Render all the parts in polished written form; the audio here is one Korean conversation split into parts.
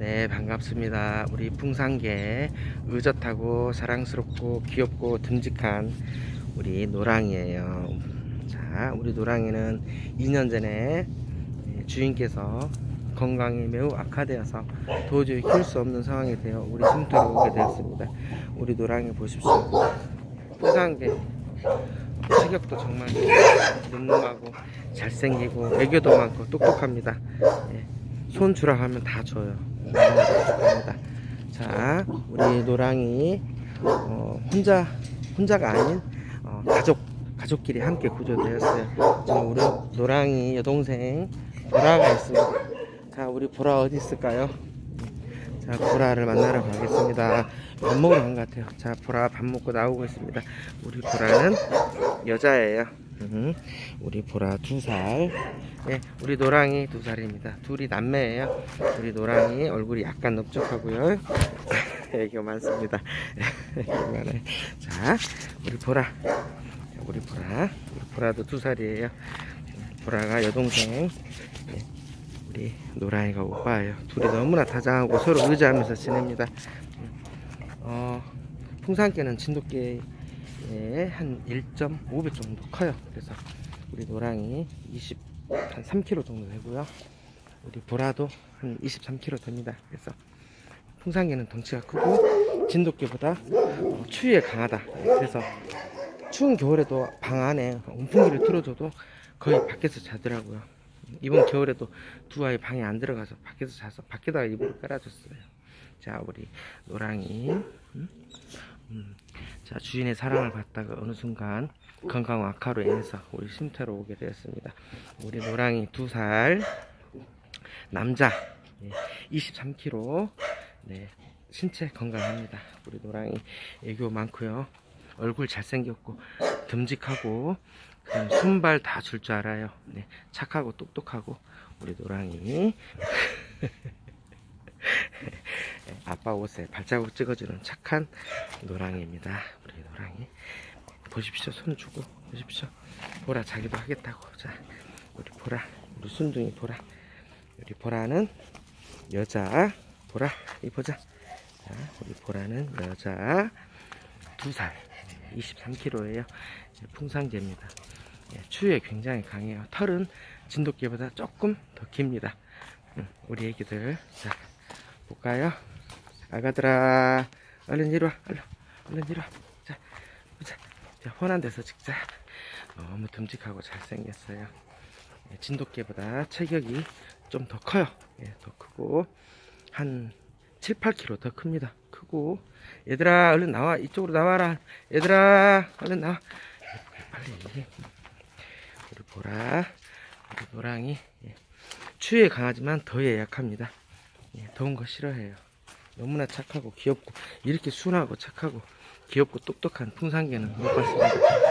네, 반갑습니다. 우리 풍산개 의젓하고 사랑스럽고 귀엽고 듬직한 우리 노랑이에요. 자, 우리 노랑이는 2년 전에 주인께서 건강이 매우 악화되어서 도저히 키울 수 없는 상황이 되어 우리 쉼터로 오게 되었습니다. 우리 노랑이 보십시오. 풍산개 체격도 정말 늠름하고 잘생기고 애교도 많고 똑똑합니다. 손 주라 하면 다 줘요. 똑똑합니다. 자, 우리 노랑이 혼자가 아닌 가족끼리 함께 구조되었어요. 자, 우리 노랑이 여동생 보라가 있습니다. 자, 우리 보라 어디 있을까요? 자, 보라를 만나러 가겠습니다. 밥 먹으러 간 것 같아요. 자, 보라 밥 먹고 나오고 있습니다. 우리 보라는 여자예요. 우리 보라 2살. 네, 우리 노랑이 2살입니다. 둘이 남매예요. 우리 노랑이 얼굴이 약간 넓적하고요. 애교 많습니다. 애교 많아요. 자, 우리 보라도 2살이에요. 보라가 여동생. 네, 우리 노랑이가 오빠예요. 둘이 너무나 다정하고 서로 의지하면서 지냅니다. 풍산개는 진돗개의 한 1.5배 정도 커요. 그래서 우리 노랑이 한 3kg 정도 되고요. 우리 보라도 한 23kg 됩니다. 그래서 풍산개는 덩치가 크고 진돗개보다 추위에 강하다. 그래서 추운 겨울에도 방 안에 온풍기를 틀어줘도 거의 밖에서 자더라고요. 이번 겨울에도 두 아이 방에 안 들어가서 밖에서 자서 밖에다가 이불을 깔아줬어요. 자, 우리 노랑이 자, 주인의 사랑을 받다가 어느 순간 건강 악화로 인해서 우리 쉼터로 오게 되었습니다. 우리 노랑이 2살 남자 23kg. 네, 신체 건강합니다. 우리 노랑이 애교 많고요. 얼굴 잘생겼고 듬직하고 그냥 손발 다 줄 줄 알아요. 네, 착하고 똑똑하고 우리 노랑이 아빠 옷에 발자국 찍어주는 착한 노랑이입니다. 우리 노랑이 보십시오. 손 주고 보십시오. 보라 자기도 하겠다고. 자, 우리 보라, 우리 순둥이 보라. 우리 보라는 여자. 보라 이 보자. 자, 우리 보라는 여자 2살 23kg예요 풍산개입니다. 추위에 굉장히 강해요. 털은 진돗개보다 조금 더 깁니다. 우리 애기들 자 볼까요? 아가들아 얼른 이리와. 얼른 이리와. 자 보자. 자, 훤한 데서 찍자. 너무 듬직하고 잘생겼어요. 진돗개보다 체격이 좀 더 커요. 더 크고 한 7, 8kg 더 큽니다. 크고 얘들아 얼른 나와. 이쪽으로 나와라. 얘들아 얼른 나와. 빨리. 우리 보라, 우리 노랑이 추위에 강하지만 더위에 약합니다. 더운 거 싫어해요. 너무나 착하고 귀엽고 이렇게 순하고 착하고 귀엽고 똑똑한 풍산개는 못 봤습니다.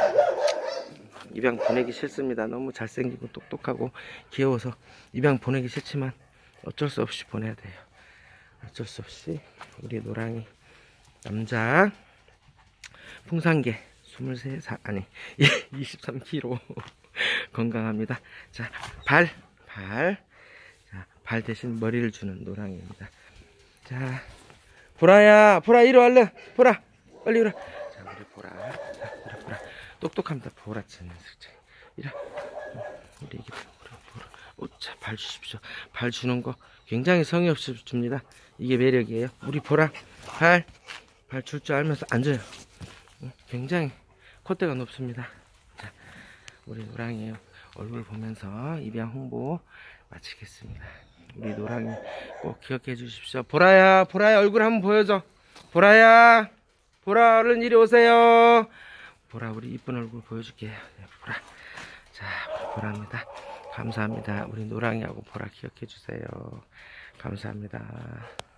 입양 보내기 싫습니다. 너무 잘생기고 똑똑하고 귀여워서 입양 보내기 싫지만 어쩔 수 없이 보내야 돼요. 어쩔 수 없이 우리 노랑이 남자 풍산개 23살 아니 23kg 건강합니다. 자, 발 대신 머리를 주는 노랑이입니다. 자, 보라 이리 와. 얼른 보라 빨리 이리 와. 자, 우리 보라. 자, 우리 보라 똑똑합니다. 보라 쟤는 이리 와. 우리 애기 보라. 자, 발 주십시오. 발 주는 거 굉장히 성의 없이 줍니다. 이게 매력이에요. 우리 보라 발 줄 줄 알면서 앉아요. 굉장히 콧대가 높습니다. 자, 우리 노랑이에요. 얼굴 보면서 입양 홍보 마치겠습니다. 우리 노랑이 꼭 기억해 주십시오. 보라야 얼굴 한번 보여줘. 보라 얼른 이리 오세요. 보라 우리 이쁜 얼굴 보여줄게요. 보라. 자, 우리 보라입니다. 감사합니다. 우리 노랑이하고 보라 기억해 주세요. 감사합니다.